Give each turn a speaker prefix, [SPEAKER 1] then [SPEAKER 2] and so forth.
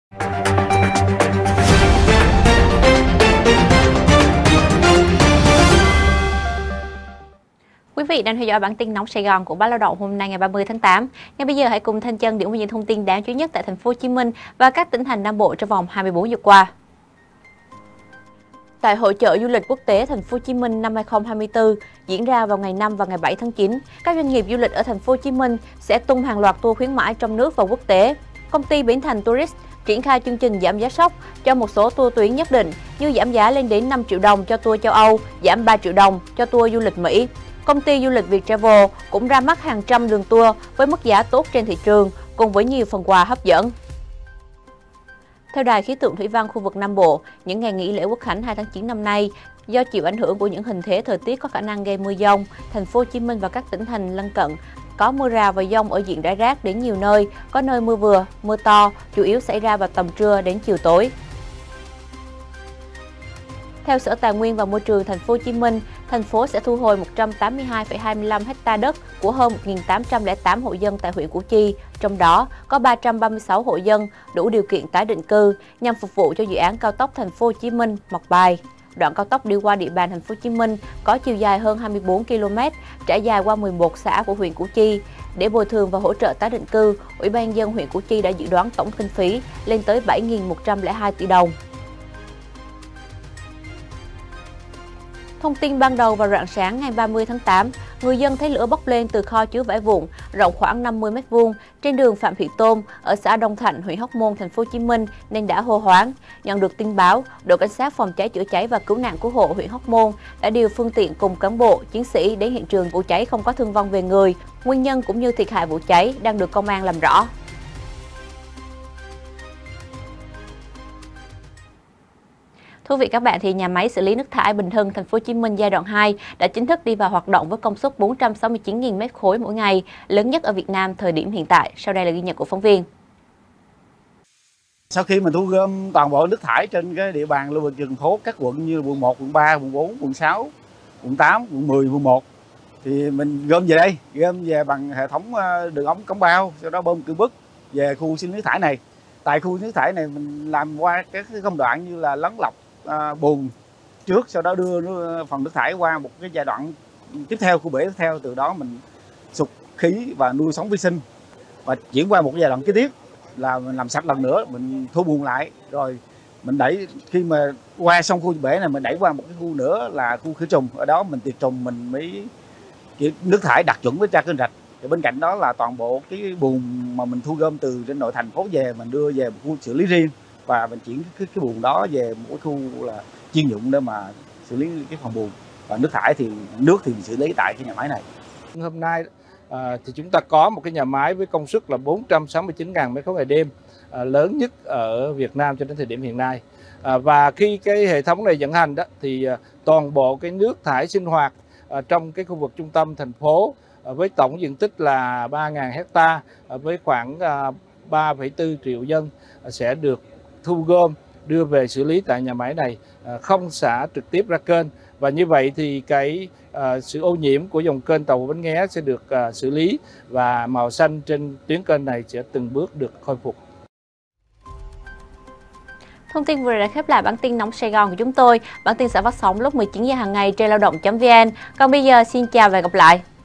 [SPEAKER 1] Quý vị đang theo dõi bản tin nóng Sài Gòn của Báo Lao động hôm nay ngày 30 tháng 8. Ngay bây giờ hãy cùng Thanh Chân điểm qua những thông tin đáng chú ý nhất tại thành phố Hồ Chí Minh và các tỉnh thành Nam Bộ trong vòng 24 giờ qua. Tại Hội chợ du lịch quốc tế thành phố Hồ Chí Minh năm 2024 diễn ra vào ngày 5 và ngày 7 tháng 9, các doanh nghiệp du lịch ở thành phố Hồ Chí Minh sẽ tung hàng loạt tour khuyến mãi trong nước và quốc tế. Công ty Bến Thành Tourist triển khai chương trình giảm giá sốc cho một số tour tuyến nhất định như giảm giá lên đến 5 triệu đồng cho tour châu Âu, giảm 3 triệu đồng cho tour du lịch Mỹ. Công ty du lịch Viettravel cũng ra mắt hàng trăm đường tour với mức giá tốt trên thị trường, cùng với nhiều phần quà hấp dẫn. Theo Đài khí tượng thủy văn khu vực Nam Bộ, những ngày nghỉ lễ Quốc khánh 2 tháng 9 năm nay, do chịu ảnh hưởng của những hình thế thời tiết có khả năng gây mưa dông, thành phố Hồ Chí Minh và các tỉnh thành lân cận có mưa rào và dông ở diện rải rác đến nhiều nơi, có nơi mưa vừa, mưa to, chủ yếu xảy ra vào tầm trưa đến chiều tối. Theo Sở Tài nguyên và Môi trường thành phố Hồ Chí Minh, thành phố sẽ thu hồi 182,25 ha đất của hơn 1.808 hộ dân tại huyện Củ Chi, trong đó có 336 hộ dân đủ điều kiện tái định cư nhằm phục vụ cho dự án cao tốc thành phố Hồ Chí Minh - Mộc Bài. Đoạn cao tốc đi qua địa bàn thành phố Hồ Chí Minh có chiều dài hơn 24 km, trải dài qua 11 xã của huyện Củ Chi. Để bồi thường và hỗ trợ tái định cư, Ủy ban nhân dân huyện Củ Chi đã dự đoán tổng kinh phí lên tới 7.102 tỷ đồng. Thông tin ban đầu vào rạng sáng ngày 30 tháng 8, người dân thấy lửa bốc lên từ kho chứa vải vụn rộng khoảng 50 m² trên đường Phạm Thị Tôm ở xã Đông Thạnh, huyện Hóc Môn, thành phố Hồ Chí Minh nên đã hô hoán. Nhận được tin báo, đội cảnh sát phòng cháy chữa cháy và cứu nạn cứu hộ huyện Hóc Môn đã điều phương tiện cùng cán bộ, chiến sĩ đến hiện trường vụ cháy, không có thương vong về người. Nguyên nhân cũng như thiệt hại vụ cháy đang được công an làm rõ. Thưa quý vị các bạn, thì nhà máy xử lý nước thải Bình Hưng, thành phố Hồ Chí Minh giai đoạn 2 đã chính thức đi vào hoạt động với công suất 469.000 m3 mỗi ngày, lớn nhất ở Việt Nam thời điểm hiện tại. Sau đây là ghi nhận của phóng viên.
[SPEAKER 2] Sau khi mình thu gom toàn bộ nước thải trên cái địa bàn lưu vực thành phố các quận như quận 1, quận 3, quận 4, quận 6, quận 8, quận 10, quận 1 thì mình gom về đây, gom về bằng hệ thống đường ống cống bao, sau đó bơm cương bức về khu xử lý nước thải này. Tại khu nước thải này mình làm qua các công đoạn như là lắng lọc bùn trước, sau đó đưa phần nước thải qua một cái giai đoạn tiếp theo, khu bể tiếp theo, từ đó mình sục khí và nuôi sống vi sinh và chuyển qua một cái giai đoạn kế tiếp là mình làm sạch lần nữa, mình thu bùn lại, rồi mình đẩy, khi mà qua xong khu bể này mình đẩy qua một cái khu nữa là khu khử trùng, ở đó mình tiệt trùng, mình mới nước thải đạt chuẩn với tra kênh rạch. Thì bên cạnh đó là toàn bộ cái bùn mà mình thu gom từ trên nội thành phố về, mình đưa về một khu xử lý riêng và mình chuyển cái bùn đó về một cái khu là chuyên dụng để mà xử lý cái phần bùn, và nước thải thì mình xử lý tại cái nhà máy này.
[SPEAKER 3] Hôm nay thì chúng ta có một cái nhà máy với công suất là 469.000 m3 ngày đêm, lớn nhất ở Việt Nam cho đến thời điểm hiện nay. Và khi cái hệ thống này vận hành đó thì toàn bộ cái nước thải sinh hoạt trong cái khu vực trung tâm thành phố với tổng diện tích là 3.000 ha với khoảng 3,4 triệu dân sẽ được thu gom đưa về xử lý tại nhà máy này, không xả trực tiếp ra kênh, và như vậy thì cái sự ô nhiễm của dòng kênh Tàu Bến Nghé sẽ được xử lý và màu xanh trên tuyến kênh này sẽ từng bước được khôi phục.
[SPEAKER 1] Thông tin vừa rồi đã khép lại bản tin nóng Sài Gòn của chúng tôi. Bản tin sẽ phát sóng lúc 19 giờ hàng ngày trên lao động.vn. Còn bây giờ xin chào và hẹn gặp lại.